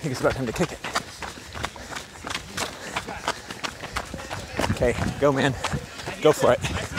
think it's about time to kick it. Okay, go man. Go for it.